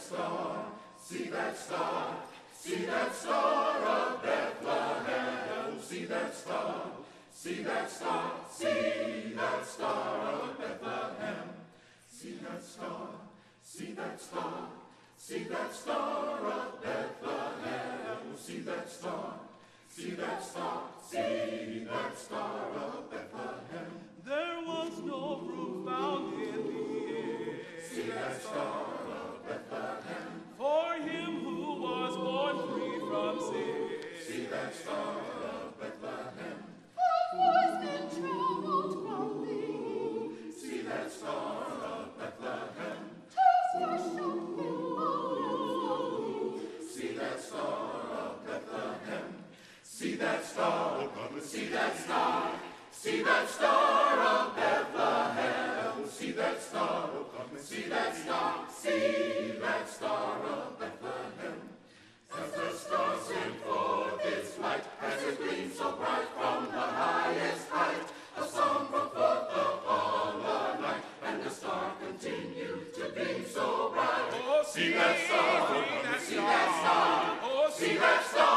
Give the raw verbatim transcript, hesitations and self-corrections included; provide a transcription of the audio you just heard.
star, see that star, see that star of Bethlehem. See that star, see that star, see that star of Bethlehem. See that star, see that star, see that star of Bethlehem. See that star, see that star, see that star of Bethlehem. There was no fruit found in the air. See that star of Bethlehem. For him who was born free from sin. See that star of Bethlehem. A voice that traveled from thee. See that star of Bethlehem. Tis worship in love. See that star of Bethlehem. See that star, oh come, see that star. See that star of Bethlehem. See that star, oh come, see that star. See that star of Bethlehem. As the star sent forth its light, as it gleamed so bright from the highest height, a song broke forth upon the night, and the star continued to beam so bright. Oh, See that star, oh come, see that star. Oh, see that star.